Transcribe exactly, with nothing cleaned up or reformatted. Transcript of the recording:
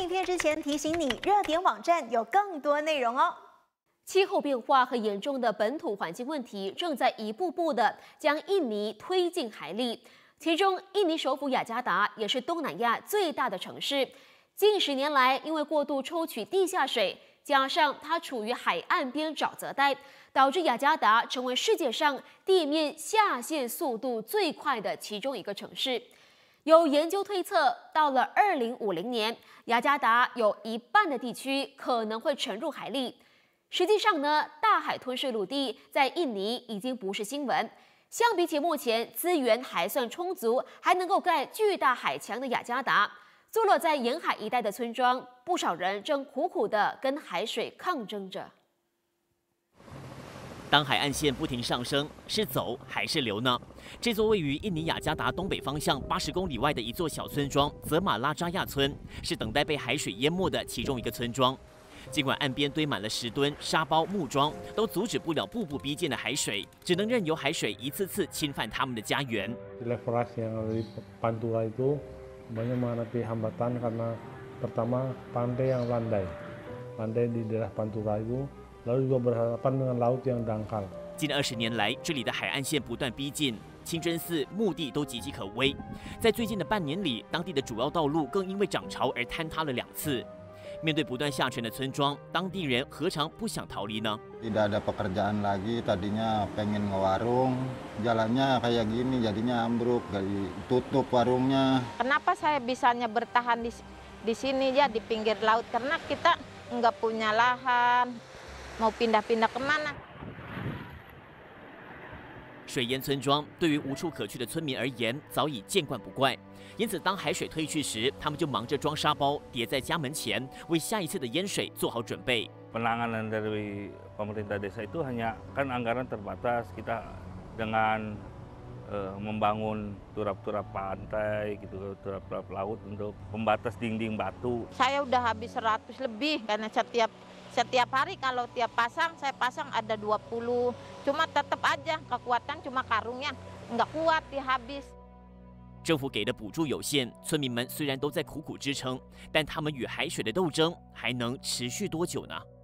影片之前提醒你，热点网站有更多内容哦。 气候变化和严重的本土环境问题正在一步步的将印尼推进海里。其中，印尼首府雅加达也是东南亚最大的城市。近十年来，因为过度抽取地下水，加上它处于海岸边沼泽带，导致雅加达成为世界上地面下陷速度最快的其中一个城市。有研究推测，到了二零五零年，雅加达有一半的地区可能会沉入海里。实际上呢，大海吞噬陆地在印尼已经不是新闻。相比起目前资源还算充足，还能够盖巨大海墙的雅加达，坐落在沿海一带的村庄，不少人正苦苦地跟海水抗争着。 当海岸线不停上升，是走还是留呢？这座位于印尼雅加达东北方向八十公里外的一座小村庄——泽马拉扎亚村，是等待被海水淹没的其中一个村庄。尽管岸边堆满了石墩、沙包、木桩，都阻止不了步步逼近的海水，只能任由海水一次次侵犯他们的家园。 Leverage yang ada di Pantura itu banyak menghadapi hambatan karena pertama pantai yang landai, landai di daerah Pantura itu, lalu juga berhadapan dengan laut yang dangkal。 近二十年来，这里的海岸线不断逼近，清真寺、墓地都岌岌可危。在最近的半年里，当地的主要道路更因为涨潮而坍塌了两次。面对不断下沉的村庄，当地人何尝不想逃离呢？ Tidak ada pekerjaan lagi, tadinya pengen ngewarung, jalannya kayak gini, jadinya ambruk, jadi tutup warungnya. Kenapa saya bisanya bertahan di di sini ya di pinggir laut? Karena kita nggak punya lahan, mau pindah-pindah kemana? 水淹村庄对于无处可去的村民而言早已见惯不怪，因此当海水退去时，他们就忙着装沙包叠在家门前，为下一次的淹水做好准备。 Penanganan dari pemerintah desa itu hanya kan anggaran terbatas, kita dengan uh, membangun turap-turap pantai gitu, turap-turap laut untuk pembatas dinding batu. Saya udah habis seratus lebih karena setiap Setiap hari kalau tiap pasang, saya pasang ada dua puluh. Cuma tetap aja kekuatan cuma karungnya nggak kuat, ya habis. 政府给的补助有限，村民们虽然都在苦苦支撑，但他们与海水的斗争还能持续多久呢？